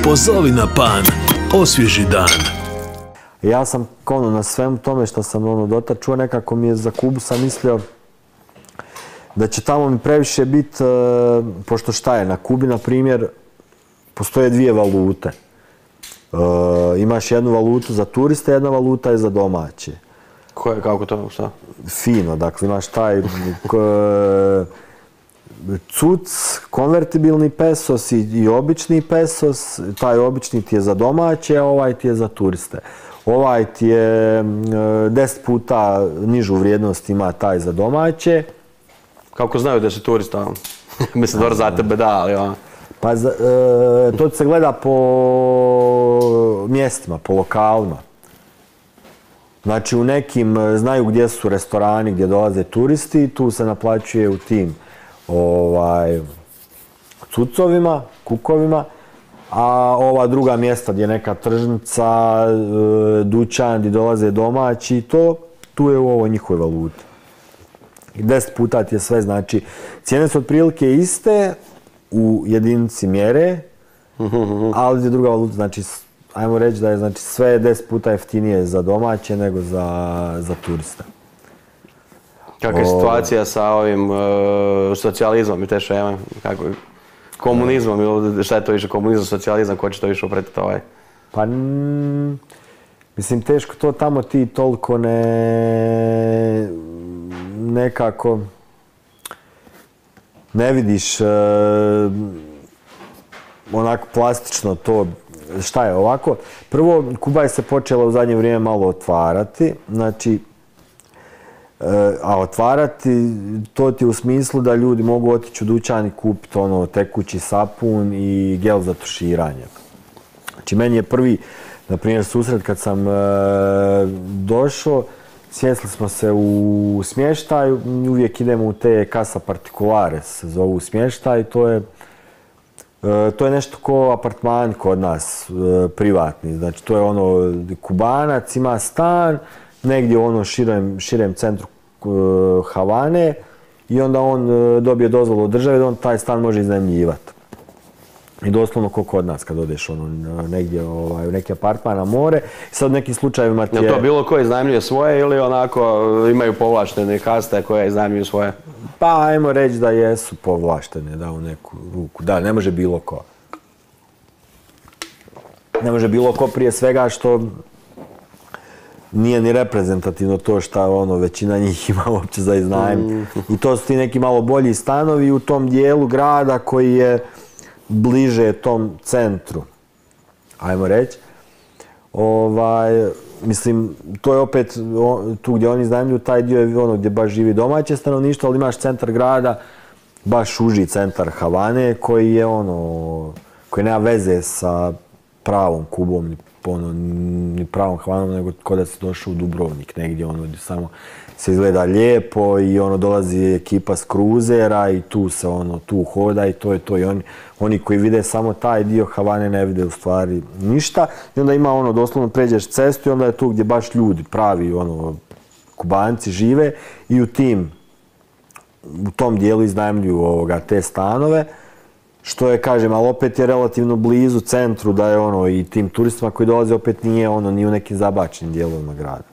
Pozovi na pan, osvježi dan. Ja sam na svemu tome što sam dotad čuo, nekako mi je za Kubu sam mislio da će tamo mi previše biti, pošto šta je, na Kubi, na primjer, postoje dvije valute. Imaš jednu valutu za turiste, jedna valuta je za domaće. Kako to, šta? Fino, dakle imaš taj cuc, konvertibilni pesos i obični pesos. Taj obični ti je za domaće, a ovaj ti je za turiste. Ovaj ti je 10 puta nižu vrijednost ima taj za domaće. Kako znaju da si turista? Mislim, dobro za tebe da, ali Pa to se gleda po mjestima, po lokalima. Znači u nekim znaju gdje su restorani gdje dolaze turisti, tu se naplaćuje u tim cucovima, kukovima, a ova druga mjesta gdje je neka tržnica, dućan gdje dolaze domaći, tu je u ovoj njihovoj valuti. 10 puta ti je sve, znači cijene su otprilike iste u jedinici mjere, ali je druga valuta, znači ajmo reći da je znači, sve 10 puta jeftinije za domaće nego za turista. Kakva je situacija sa ovim socijalizmom i te šeme? Komunizmom ili šta je to više? Komunizam, socijalizam, ko će to više upretiti ovaj? Pa, mislim, teško to tamo ti toliko nekako ne vidiš onako plastično to. Šta je ovako? Prvo, Kuba je se počela u zadnje vrijeme malo otvarati, znači, a otvarati to ti u smislu da ljudi mogu otići u dućan i kupiti tekući sapun i gel za tuširanje. Znači, meni je prvi, na primjer, susret kad sam došao, sjestili smo se u smještaju, uvijek idemo u te casa particulare, se zovu smještaj, to je nešto ko apartman kod nas, privatni. Znači, to je Kubanac, ima stan, negdje u širem centru Havane i onda on dobije dozvolu od države da on taj stan može iznajmljivati. I doslovno ko kod nas kad odeš negdje u neki apartman na more. I sad u nekim slučajevima ti je... Je to bilo ko iznajmljuje svoje ili onako imaju povlaštene kaste koje iznajmljuju svoje? Pa ajmo reći da jesu povlaštene, da, u neku ruku. Da, ne može bilo ko. Ne može bilo ko prije svega što nije ni reprezentativno to što većina njih ima uopće za iznajmiti. I to su ti neki malo bolji stanovi u tom dijelu grada koji je bliže tom centru, ajmo reći. Mislim, to je opet tu gdje oni iznajmljuju, taj dio je gdje baš živi domaće stanovništvo, ali imaš centar grada, baš uži centar Havane, koji je koji nema veze sa pravom Kubom, ni pravom Havanom, nego kod da si došao u Dubrovnik negdje, gdje samo se izgleda lijepo i dolazi ekipa s kruzera i tu se tu hoda i to je to. I oni koji vide samo taj dio Havane ne vide u stvari ništa. I onda ima doslovno pređeš cestu i onda je tu gdje baš ljudi, pravi Kubanci žive i u tom dijelu iznajmljuju te stanove. Što je, kažem, ali opet je relativno blizu centru da je i tim turistima koji dolaze opet nije ni u nekim zabačenim dijelovima grada.